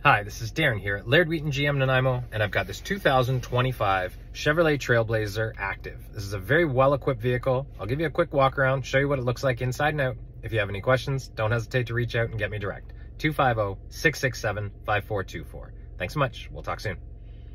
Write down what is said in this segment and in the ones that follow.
Hi, this is Darren here at Laird Wheaton GM Nanaimo, and I've got this 2025 Chevrolet Trailblazer Active. This is a very well-equipped vehicle. I'll give you a quick walk around, show you what it looks like inside and out. If you have any questions, don't hesitate to reach out and get me direct. 250-667-5424. Thanks so much. We'll talk soon.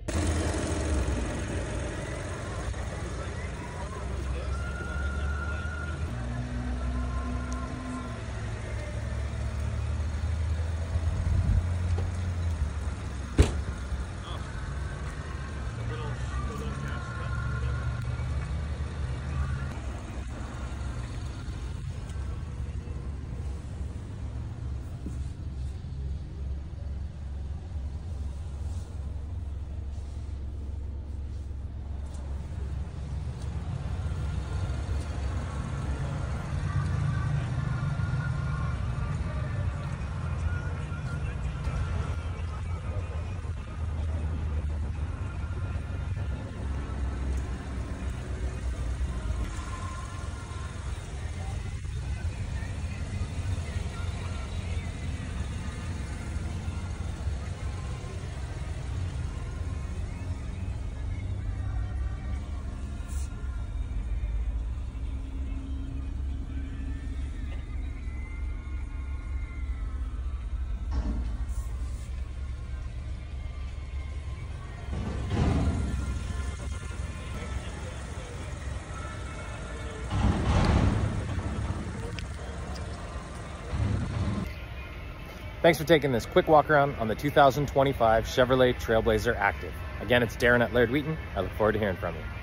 Thanks for taking this quick walk around on the 2025 Chevrolet Trailblazer Active. Again, it's Darren at Laird Wheaton. I look forward to hearing from you.